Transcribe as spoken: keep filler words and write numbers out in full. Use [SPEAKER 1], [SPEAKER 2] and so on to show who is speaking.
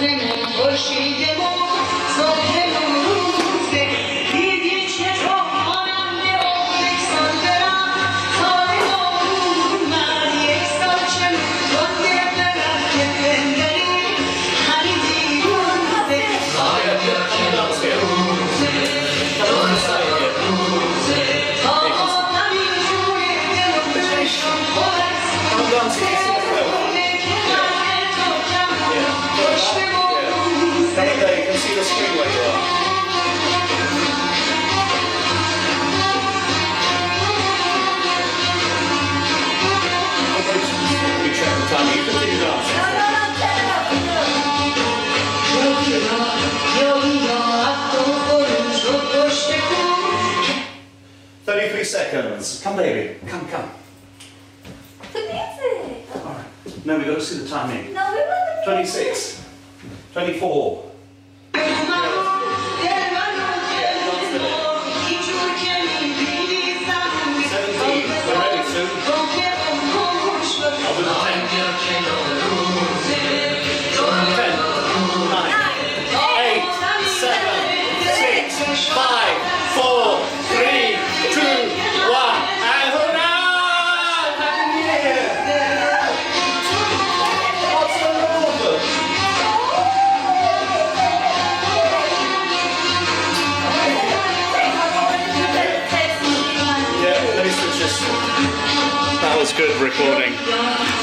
[SPEAKER 1] thirty-three seconds. Come, baby. Come, come.
[SPEAKER 2] The music.
[SPEAKER 1] All right. No, we've got to see the timing.
[SPEAKER 2] No, we want the music.
[SPEAKER 1] twenty-six. twenty-four. That was good recording.